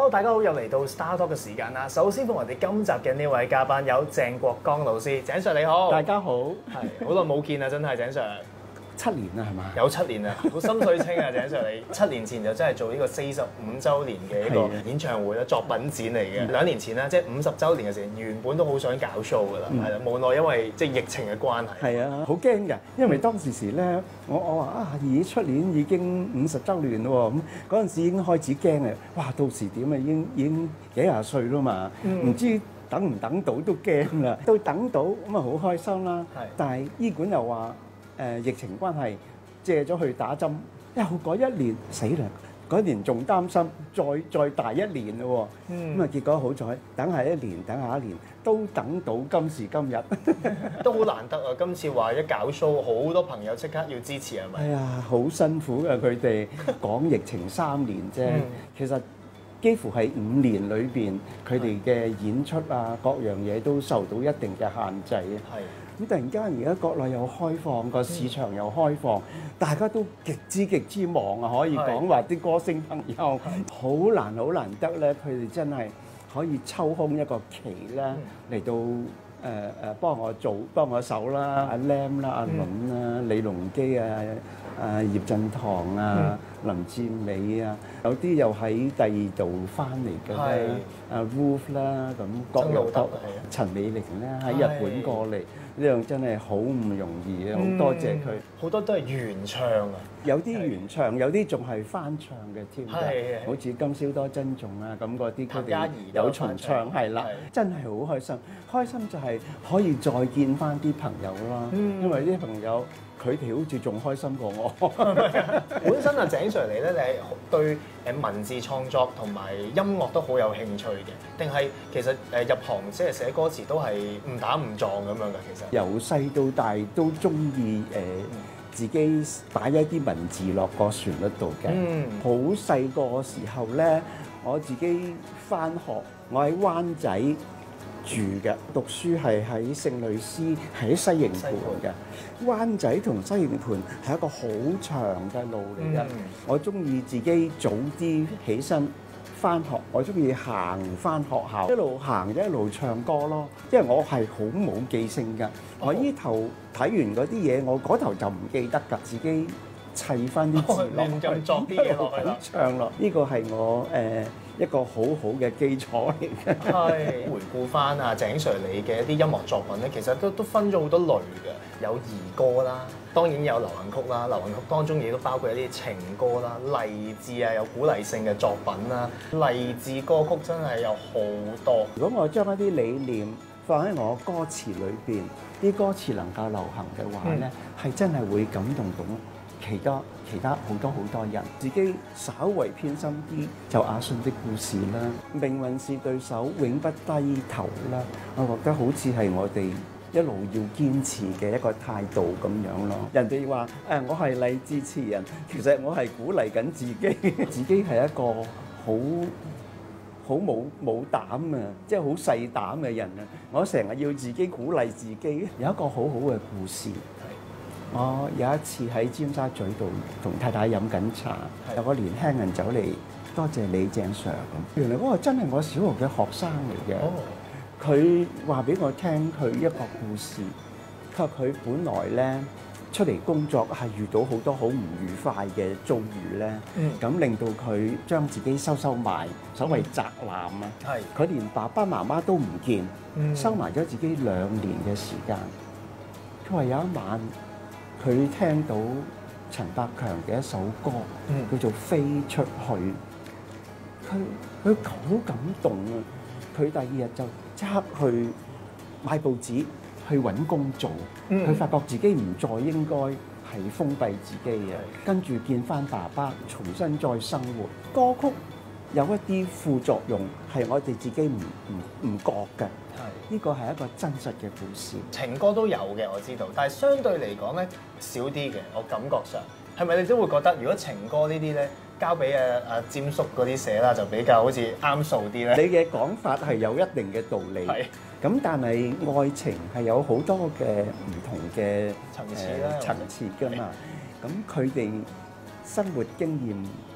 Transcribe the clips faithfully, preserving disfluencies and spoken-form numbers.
Hello， 大家好，又嚟到 Star Talk 嘅時間啦。首先歡迎我哋今集嘅呢位嘉賓有鄭國江老師，鄭 Sir 你好。 大家好， 係好耐冇見啦，真係鄭 Sir。 七年啦係嘛？ 有七年啦，好心水清啊，鄭 Sir 你。七年前就真係做呢個四十五週年嘅一個演唱會啦，作品展嚟嘅。兩年前啦，即係五十週年嘅時候，原本都好想搞 show 㗎啦，係啦、嗯，無奈因為即係疫情嘅關係。 係啊，好驚㗎，因為當時時咧，我我話啊，咦出年已經五十週年咯喎，咁嗰陣時已經開始驚啊！哇，到時點啊？已經已經幾廿歲啦嘛，唔、嗯、知等唔等到都驚啦。到等到咁啊，好開心啦。係，但係醫管又話誒、呃、疫情關係。借咗去打針，又嗰一年死啦！嗰年仲擔心，再再大一年咯喎。咁啊、嗯，結果好彩，等下一年，等下一年，都等到今時今日， 都好難得啊！今次話一搞 show，好多朋友即刻要支持係咪？ 係啊，好辛苦㗎佢哋，講疫情三年啫，嗯、其實幾乎係五年裏邊，佢哋嘅演出啊，各樣嘢都受到一定嘅限制啊。係。咁突然間而家國內又開放，個市場又開放，大家都極之極之忙啊！可以講話啲歌星朋友好難好難得咧，佢哋真係可以抽空一個期咧嚟到誒誒幫我做幫我手啦，阿 Lam 啦、阿倫啦、李龍基啊、啊葉振棠啊、林志美啊，有啲又喺第二度翻嚟嘅咧，阿 Wolf 啦，咁各有各，陳美玲咧喺日本過嚟。呢樣真係好唔容易啊！好多謝佢， 好多都係原唱啊， 有啲原唱，有啲仲係翻唱嘅添㗎，好似今宵多珍重啊咁嗰啲，佢哋有重唱係啦，真係好開心。開心就係可以再見翻啲朋友啦，因為啲朋友佢哋好似仲開心過我。 本身啊，鄭 Sir 嚟咧，你係對誒文字創作同埋音樂都好有興趣嘅，定係其實誒入行即係寫歌詞都係誤打誤撞咁樣㗎？其實由細到大都中意誒自己擺一啲文字落個旋律度嘅。好細個時候咧，我自己返學，我喺灣仔住嘅，讀書係喺聖類斯，喺西營盤嘅。灣仔同西營盤係一個好長嘅路嚟嘅。嗯、我中意自己早啲起身返學，我中意行返學校，一路行一路唱歌咯。因為我係好冇記性㗎，哦、我依頭睇完嗰啲嘢，我嗰頭就唔記得㗎，自己砌返啲字落去， 咁作啲嘢落去啦， 唱咯。呢個係我誒。呃一個好好嘅基礎嚟嘅。 係回顧翻啊，鄭 Sir 你嘅一啲音樂作品咧，其實都都分咗好多類嘅，有兒歌啦，當然有流行曲啦，流行曲當中亦都包括一啲情歌啦、勵志啊，有鼓勵性嘅作品啦，勵志歌曲真係有好多。 如果我將一啲理念放喺我歌詞裏邊，啲歌詞能夠流行嘅話咧，係、嗯、真係會感動到其他其他好多好多人。自己稍為偏心啲，就阿信的故事啦，命運是對手，永不低頭啦。我覺得好似係我哋一路要堅持嘅一個態度咁樣咯。人哋話誒，我係勵志詞人，其實我係鼓勵緊自己。自己係一個好好冇冇膽啊，即係好細膽嘅人啊。我成日要自己鼓勵自己。有一個好好嘅故事。我有一次喺尖沙咀度同太太飲緊茶，有個年輕人走嚟，多謝你鄭 Sir 咁。原來嗰個真係我小學嘅學生嚟嘅。佢話俾我聽佢一個故事，佢話佢本來咧出嚟工作係遇到好多好唔愉快嘅遭遇咧，咁、嗯、令到佢將自己收收埋，所謂宅男啊。係佢、嗯、連爸爸媽媽都唔見，嗯、收埋咗自己兩年嘅時間。佢話有一晚，佢聽到陳百強嘅一首歌，嗯、叫做《飛出去》，佢佢好感動啊！佢第二日就即刻去買報紙去揾工做，佢、嗯、發覺自己唔再應該係封閉自己嘅，跟住見翻爸爸，重新再生活。歌曲有一啲副作用係我哋自己唔唔唔覺嘅。呢個係一個真實嘅故事。 情歌都有嘅，我知道，但係相對嚟講咧少啲嘅，我感覺上係咪你都會覺得，如果情歌呢啲咧交俾阿阿詹叔嗰啲寫啦，就比較好似啱數啲咧？ 你嘅講法係有一定嘅道理。係。咁但係愛情係有好多嘅唔同嘅層次啦， 層次㗎嘛。咁佢哋生活經驗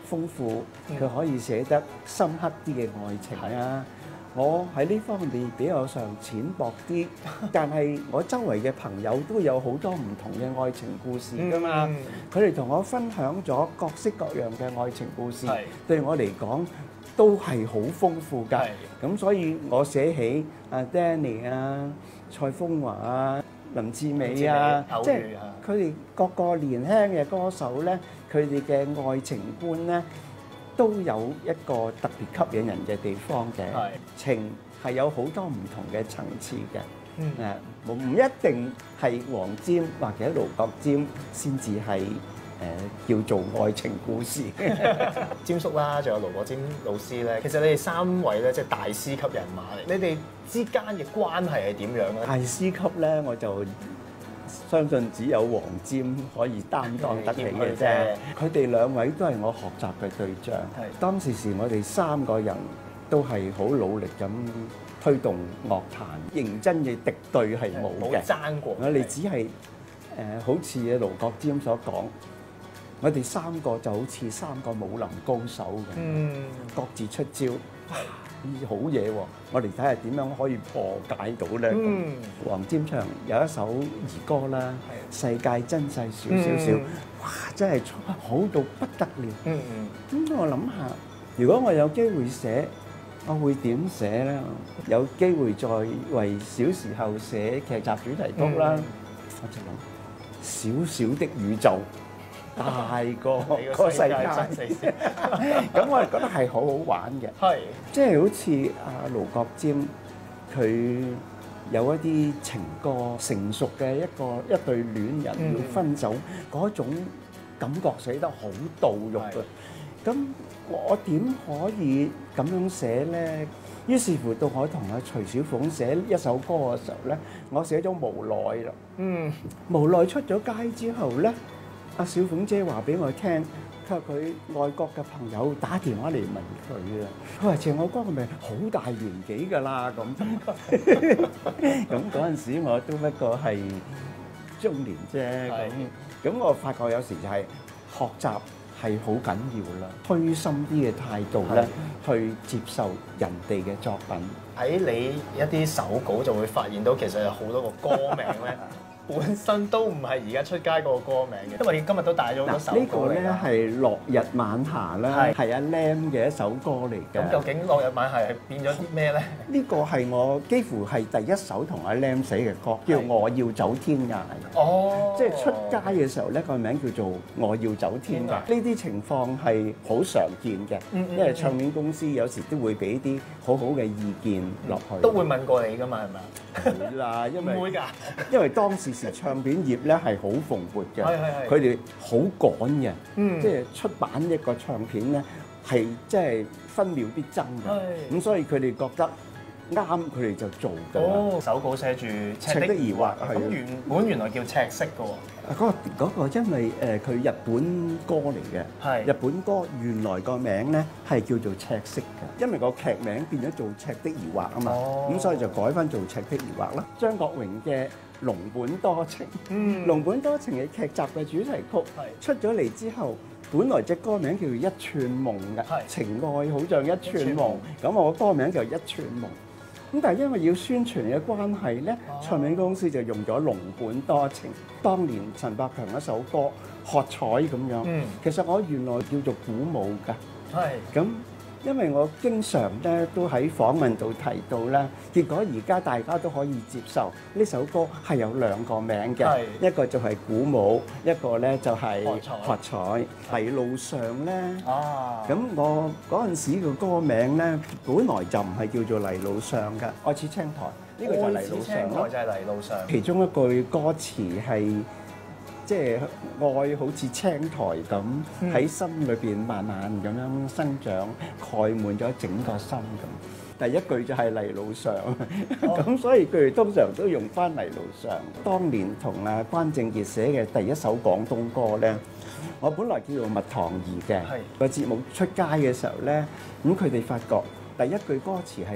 豐富，佢可以寫得深刻啲嘅愛情啊。我喺呢方面比較上淺薄啲，但係我周圍嘅朋友都有好多唔同嘅愛情故事㗎嘛。佢哋同我分享咗各式各樣嘅愛情故事，對我嚟講都係好豐富㗎。咁所以我寫起阿 Danny 啊、蔡楓華啊、林志美啊，即係佢哋各個年輕嘅歌手咧，佢哋嘅愛情觀咧，都有一個特別吸引人嘅地方嘅，情係有好多唔同嘅層次嘅，誒唔一定係黃霑或者盧國沾先至係誒叫做愛情故事。 霑叔啦，仲有盧國沾老師咧，其實你哋三位咧即係大師級人馬嚟，你哋之間嘅關係係點樣咧？ 大師級咧，我就相信只有黃霑可以擔當得起嘅啫。佢哋兩位都係我學習嘅對象。當時時我哋三個人都係好努力咁推動樂壇，認真嘅敵對係冇嘅。冇爭過。我哋只係誒、呃、好似盧國沾所講，我哋三個就好似三個武林高手咁，嗯、各自出招。好嘢喎！我哋睇下點樣可以破解到咧。嗯、黃霑唱有一首兒歌啦，《世界真細少少少》，哇！真係好到不得了。咁、嗯嗯、我諗下，如果我有機會寫，我會點寫咧？有機會再為小時候寫劇集主題曲啦，嗯、我就諗小小的宇宙。大個個世界，咁我哋覺得係好好玩嘅，係即係好似阿盧國沾，佢有一啲情歌，成熟嘅一個一對戀人要分手嗰種感覺寫得好到肉嘅。咁我點可以咁樣寫咧？於是乎到我同阿徐小鳳寫一首歌嘅時候咧，我寫咗無奈啦。嗯，無奈出咗街之後咧。阿小鳳姐話俾我聽，佢話佢外國嘅朋友打電話嚟問佢啊，佢話謝我哥個名好大年紀㗎啦咁。咁嗰陣時我都不過係中年啫，咁咁我發覺有時就係學習係好緊要啦，虛心啲嘅態度咧，去接受人哋嘅作品。喺你一啲手稿就會發現到，其實有好多個歌名咧。本身都唔係而家出街嗰個歌名嘅，因為今日都帶咗好多首歌嚟。呢個咧係落日晚霞啦，係阿 Lam 嘅一首歌嚟嘅。咁究竟落日晚霞係變咗啲咩咧？呢個係我幾乎係第一首同阿 Lam 寫嘅歌，叫我要走天涯。哦，即係出街嘅時候咧，個名叫做我要走天涯。呢啲情況係好常見嘅，因為唱片公司有時都會俾啲好好嘅意見落去。都會問過你㗎嘛，係咪啊？會啦，因為唔會㗎，因為當時時唱片業咧係好蓬勃嘅，佢哋好趕嘅，嗯、即係出版一個唱片咧係即係分秒必爭嘅，咁是所以佢哋覺得啱，佢哋就做㗎啦。哦，手稿寫住赤的疑惑，咁原本原來叫赤色㗎喎。嗰個嗰個因為誒佢日本歌嚟嘅，係日本歌原來個名咧係叫做赤色嘅，因為個劇名變咗做赤的疑惑啊嘛，咁所以就改翻做赤的疑惑啦。張國榮嘅儂本多情，嗯，儂本多情嘅劇集嘅主題曲出咗嚟之後，本來隻歌名叫做一串夢嘅，情愛好像一串夢，咁我個歌名就一串夢。咁但係因為要宣傳嘅關係咧，唱片公司就用咗儂本多情。當年陳百強一首歌《喝彩》咁樣，嗯、其實我原來叫做鼓舞㗎。係咁是，因為我經常咧都喺訪問度提到啦，結果而家大家都可以接受呢首歌係有兩個名嘅，是一個就係鼓舞，一個咧就係喝彩。喺路上咧，咁、啊、我嗰陣時個歌名咧，本來就唔係叫做泥路上嘅，愛似青苔，呢、這個就係泥路上咯。就係泥路上。其中一句歌詞係即係愛好似青苔咁喺、嗯、心裏邊慢慢咁樣生長，蓋滿咗整個心咁。第一句就係泥路上，咁、哦、所以佢哋通常都用翻泥路上。當年同阿關正傑寫嘅第一首廣東歌咧，我本來叫做蜜糖兒嘅，個節目出街嘅時候咧，咁佢哋發覺第一句歌詞係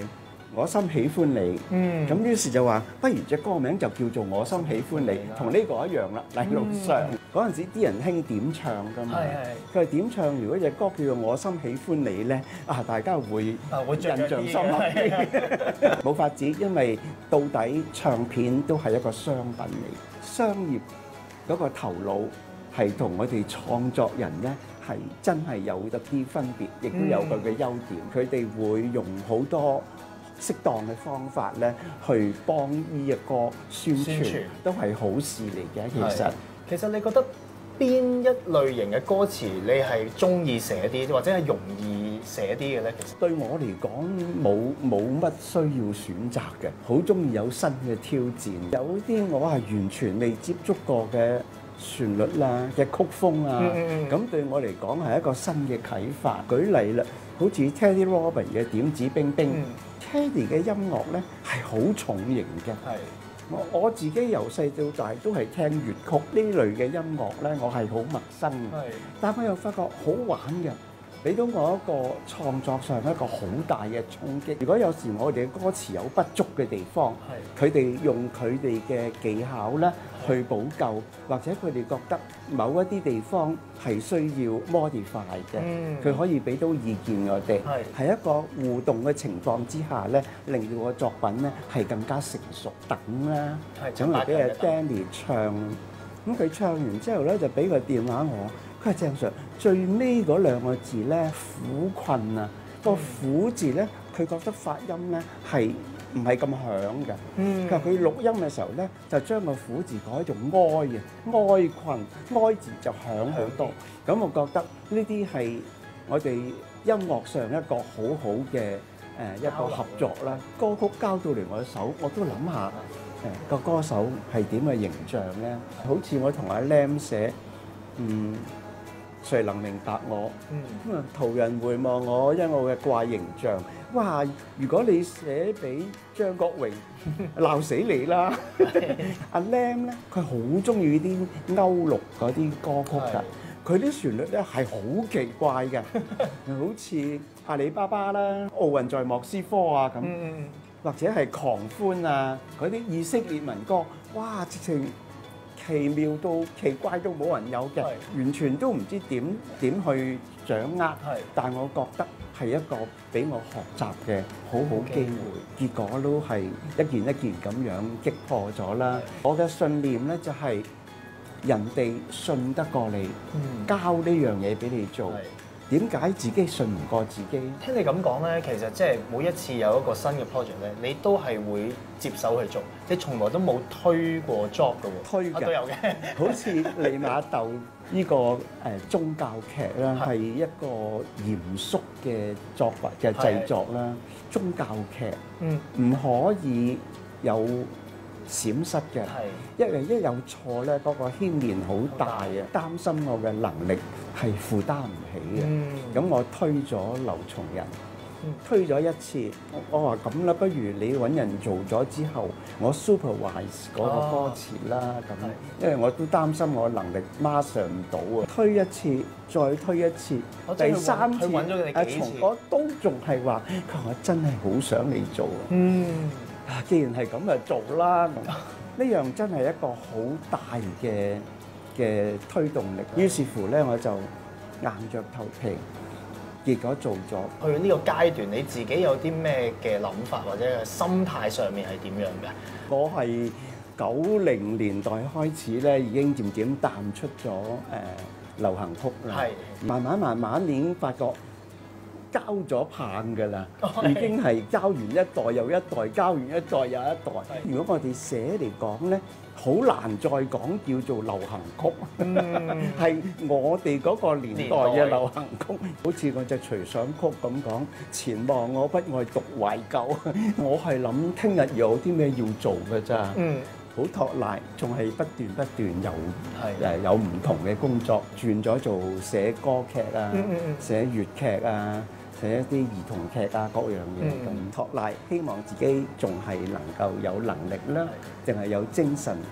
我心喜歡你， 嗯， 咁於是就話，不如隻歌名就叫做我心喜歡你，同呢個一樣啦。嚟路上嗰陣時啲人興點唱㗎嘛，佢話點唱？如果隻歌叫做我心喜歡你咧，啊大家會啊會印象深刻啲。冇法子，因為到底唱片都係一個商品嚟，商業嗰個頭腦係同我哋創作人咧係真係有得啲分別，亦都有佢嘅優點。佢哋會用好多適當嘅方法咧，去幫呢一個宣傳， 宣傳都係好事嚟嘅。其實， 其實你覺得邊一類型嘅歌詞你係中意寫啲，或者係容易寫啲嘅咧？其實對我嚟講冇冇乜需要選擇嘅，好中意有新嘅挑戰。有啲我係完全未接觸過嘅旋律啦嘅曲風啊，咁、嗯嗯、對我嚟講係一個新嘅啟發。舉例啦，好似 Teddy Robin 嘅點指兵兵。嗯Teddy 嘅音樂咧係好重型嘅，係我我自己由細到大都係聽粵曲呢類嘅音樂咧，我係好陌生嘅，係，但係我又發覺好玩嘅，俾到我一個創作上一個好大嘅衝擊。如果有時我哋嘅歌詞有不足嘅地方，係佢哋用佢哋嘅技巧咧去補救，或者佢哋覺得某一啲地方係需要 modify 嘅，佢、嗯、可以俾到意見我哋，係一個互動嘅情況之下咧，令到個作品咧係更加成熟。等啦，咁嚟俾阿 Danny 唱，咁佢唱完之後咧就俾個電話我，佢話鄭 Sir 最尾嗰兩個字咧苦困啊，個苦字咧佢覺得發音咧係唔係咁響嘅，佢話佢錄音嘅時候咧，就將個苦字改做哀嘅，哀困，哀字就響好多。咁我覺得呢啲係我哋音樂上一個好好嘅誒一個合作啦。歌曲交到嚟我手，我都諗下誒個歌手係點嘅形象咧。好似我同阿 Lam 寫，嗯。誰能明白我？咁啊，途人回望我，因我嘅怪形象。哇！如果你寫俾張國榮，鬧死你啦！阿 Lam 咧，佢好中意啲歐陸嗰啲歌曲㗎。佢啲旋律咧係好奇怪嘅，好似阿里巴巴啦、奧運在莫斯科啊咁，或者係狂歡啊嗰啲以色列民歌。哇！直情〜奇妙到奇怪到冇人有嘅，完全都唔知點點去掌握。但係我覺得係一個俾我學習嘅好好機會。結果都係一件一件咁樣擊破咗啦。我嘅信念咧就係人哋信得過你，交呢樣嘢俾你做。點解自己信唔過自己？聽你咁講咧，其實即係每一次有一個新嘅 project 咧，你都係會接手去做，你從來都冇推過 job 嘅喎。推嘅都有嘅，好似利瑪竇呢個誒宗教劇啦，係一個嚴肅嘅作品嘅製作啦。宗教劇嗯唔可以有閃失嘅，因為一有錯咧，嗰個牽連好大啊！擔心我嘅能力係負擔唔起嘅，咁我推咗劉松仁，推咗一次，我話咁啦，不如你揾人做咗之後，我 supervise 嗰個歌詞啦，咁，因為我都擔心我能力 master 唔到啊！推一次，再推一次，第三次，阿松我都仲係話，佢話我真係好想你做啊！嗯。既然係咁就做啦，呢樣真係一個好大嘅嘅推動力。於是乎咧，我就硬着頭皮，結果做咗。去到呢個階段，你自己有啲咩嘅諗法或者心態上面係點樣嘅？我係九零年代開始咧，已經漸漸淡出咗誒、呃、流行曲啦。係，慢慢慢慢已經發覺。交咗棒㗎啦，已經係交完一代又一代，交完一代又一代。如果我哋寫嚟講咧，好難再講叫做流行曲，係、嗯、我哋嗰個年代嘅流行曲。好似我隻隨想曲咁講，前望我不愛讀懷舊，我係諗聽日有啲咩要做㗎咋。嗯，好托賴，仲係不斷不斷有誒有唔同嘅工作，轉咗做寫歌劇啊，嗯嗯嗯寫粵劇啊。寫一啲兒童劇啊，各樣嘢咁托賴，希望自己仲係能夠有能力啦，定係有精神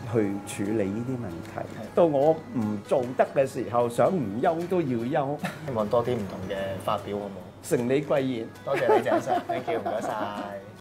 去處理呢啲問題。到我唔做得嘅時候，想唔休都要休。 希望多啲唔同嘅發表好冇？ 承你貴言， 多謝你鄭 Sir，thank you，唔該晒。